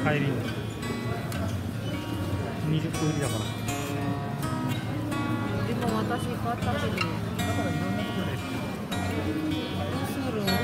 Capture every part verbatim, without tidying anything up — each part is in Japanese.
帰りににじゅっぷん売りだから。 でも私買ったけど、だからいろんなとこでどうする？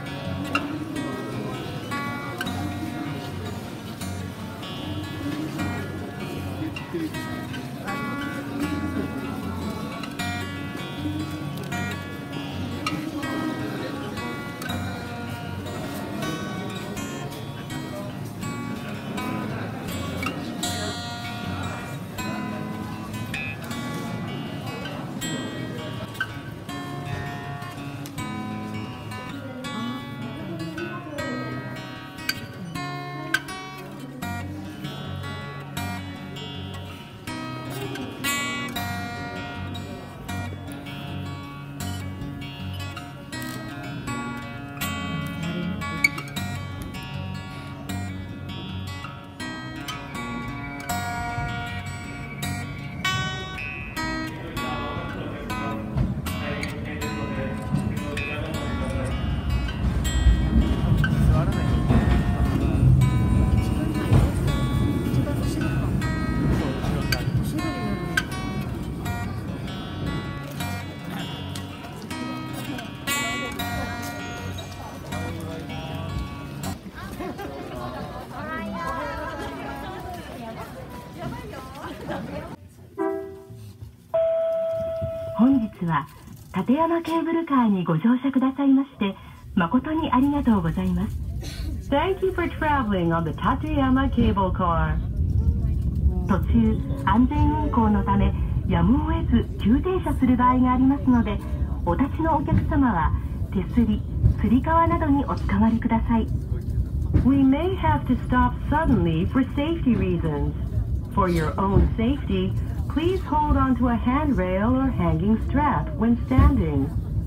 本日は立山ケーブルカーにご乗車くださいまして誠にありがとうございます。 Thank you for traveling on the Tateyama Cable Car。 途中安全運行のためやむを得ず急停車する場合がありますので、お立ちのお客様は手すり、つり革などにおつかまりください。 We may have to stop suddenly for safety reasons. For your own safety, please hold onto a handrail or hanging strap when standing.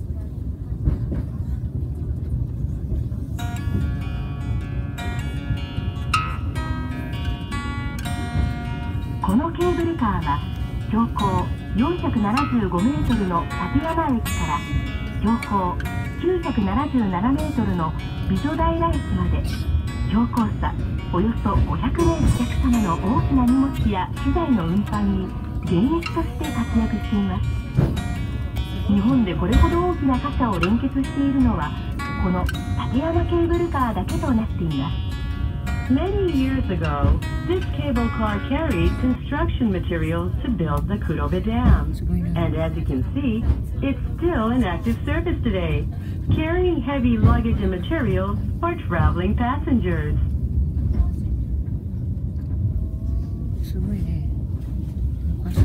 このケーブルカーは標高よんひゃくななじゅうごメートルの立山駅から標高きゅうひゃくななじゅうななメートルの美女平駅まで標高差およそごひゃくめいお客様の大きな荷物や資材の運搬に現役として活躍しています。日本でこれほど大きな貨車を連結しているのはこの立山ケーブルカーだけとなっています。 Many years ago, this cable car carried construction materials to build the Kurobe Dam. And as you can see, it's still in active service today, carrying heavy luggage and materials for traveling passengers. すごいね。昔。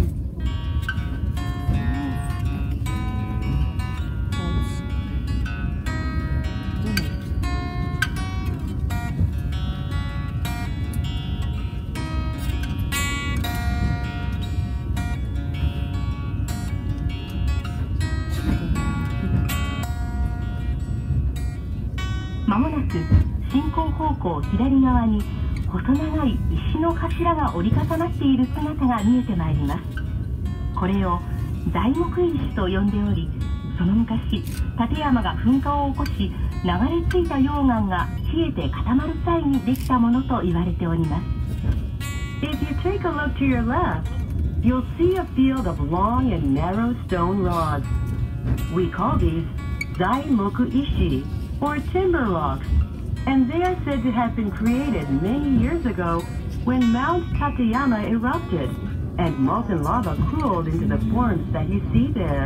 まもなく進行方向左側に細長い石の柱が折り重なっている姿が見えてまいります。これを材木石と呼んでおり、その昔立山が噴火を起こし流れ着いた溶岩が冷えて固まる際にできたものと言われております。 If you take a look to your left, you'll see a field of long and narrow stone rods. We call these Zaimoku Ishi, or timber rocks, and they are said to have been created many years ago when Mount Tateyama erupted and molten lava cooled into the forms that you see there.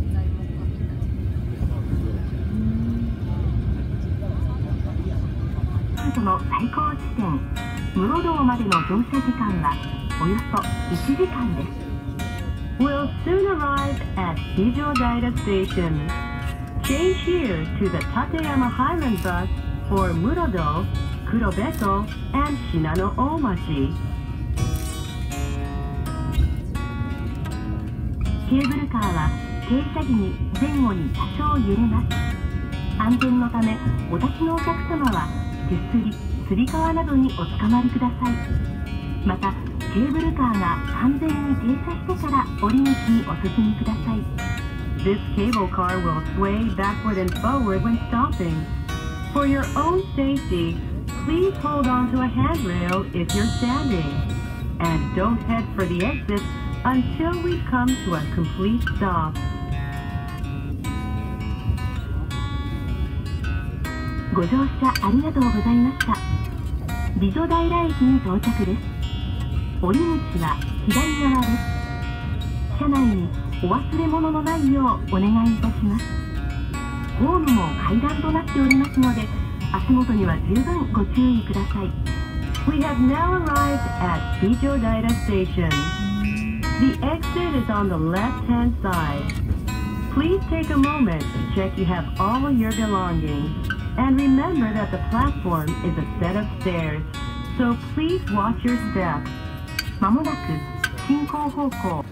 その最高地点室堂までの乗車時間はおよそいちじかんです。 We'll soon arrive at Hijodaira Station. Change here to the Tateyama Highland Bus for Murodo, Kurobeto, and Shinano Omachi. ケーブルカーは停車時に前後に多少揺れます。安全のためお立ちのお客様は手すり、つり革などにおつかまりください。またケーブルカーが完全に停車してから降り口にお進みください。This cable car will sway backward and forward when stopping. For your own safety, Please hold on to a handrail if you're standing. And don't head for the exit until we come to a complete stop. ご乗車ありがとうございました。美女平駅に到着です。降り口は左側です。車内にお忘れ物のないようお願いいたします。ホームも階段となっておりますので、足元には十分ご注意ください。We have now arrived at Bijodaira Station. The exit is on the left-hand side. Please take a moment to check you have all your belongings. And remember that the platform is a set of stairs, so please watch your steps. まもなく進行方向。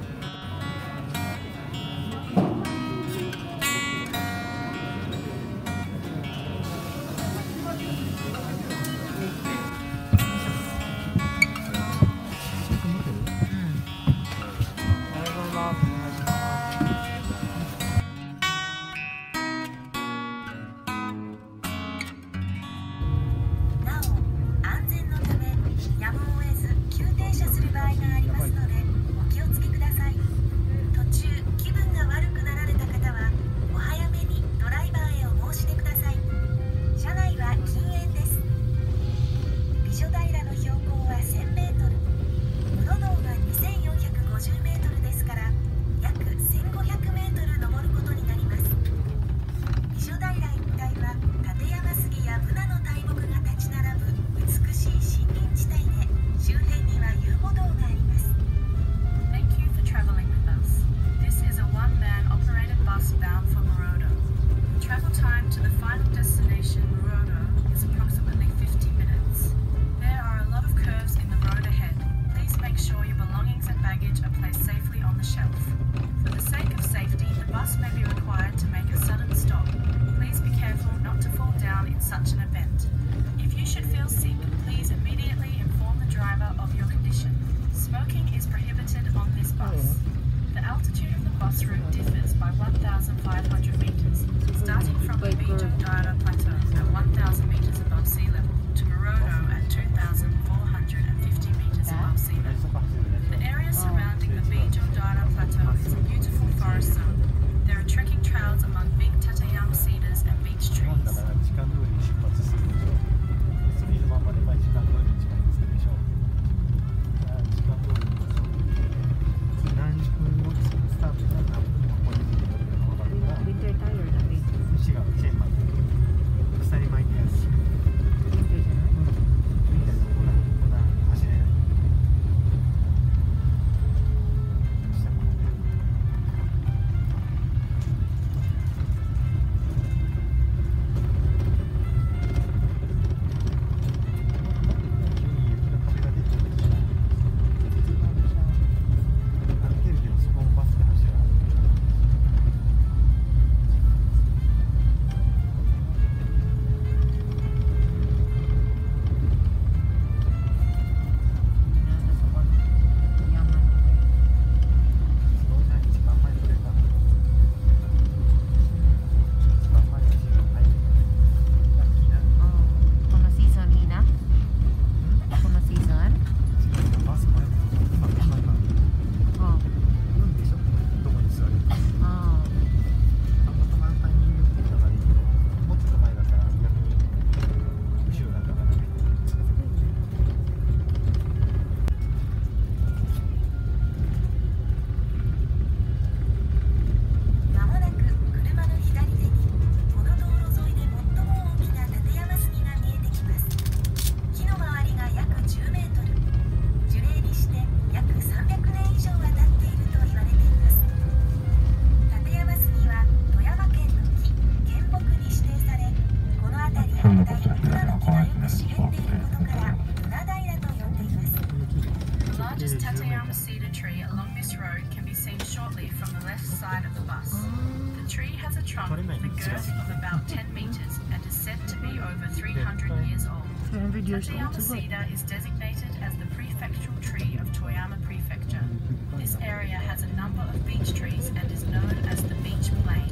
Tateyama Cedar is designated as the prefectural tree of Toyama Prefecture. This area has a number of beech trees and is known as the Beech Plain.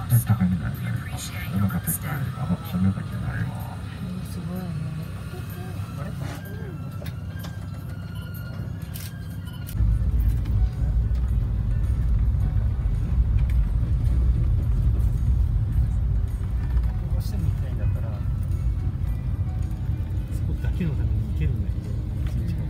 なり高いみたいで、お腹ペッタリ、あの、それだけないわ。 すごいね。 どうしても行きたいんだったら、そこだけのために行けるんだけど、一日間。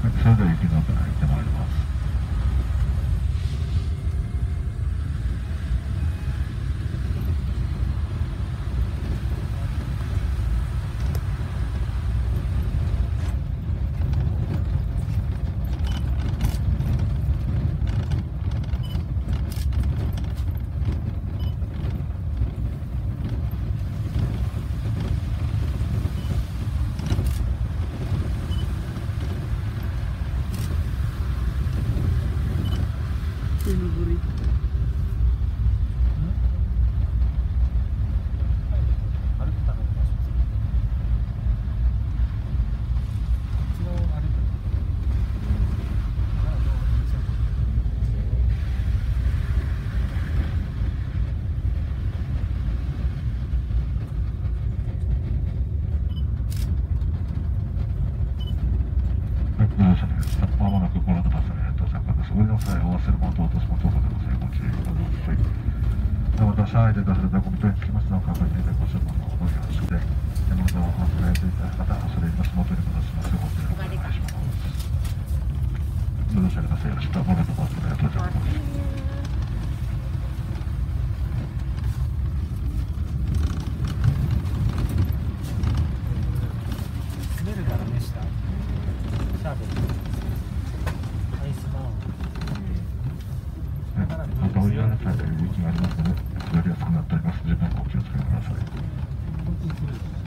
それでは雪のから行ってまいります。まもなくご覧のバスに到着です。降りの際、お忘れ物と落とし物等ございません。ご注意ください。また、車内で出されたごみ等につきましての確認でご注文のほどよろしくて、山本をお忘れいただいた方、恐れ入ります。元に戻します。ご注意お願いします。どうぞお願いします。よろしく。まもなくバスに到着です。また降りられた際、雪がありますので、滑りやすくなっております。十分お気をつけください。